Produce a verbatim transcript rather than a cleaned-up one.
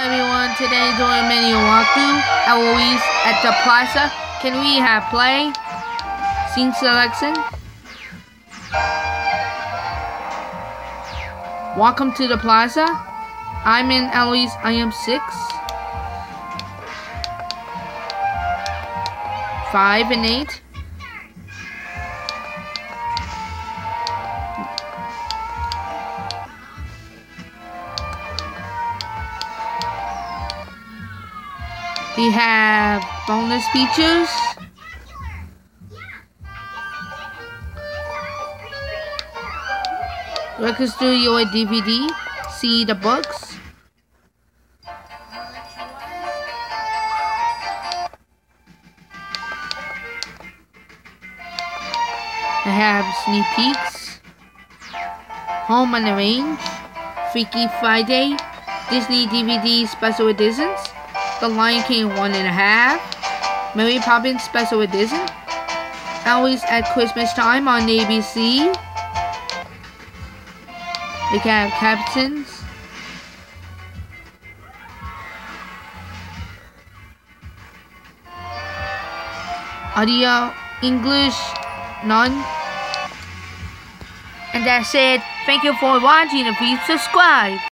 everyone, today doing a mini walkthrough. Eloise at the Plaza. Can we have play? Scene selection. Welcome to the Plaza. I'm in Eloise. I am six. Five and eight. We have bonus features. Register your D V D. See the books. I have sneak peeks. Home on the Range. Freaky Friday. Disney D V D special editions. The Lion King one and a half. Mary Poppins special edition. Always at Christmas time on A B C. We can have captions. Audio English none. And that's it. Thank you for watching and please subscribe.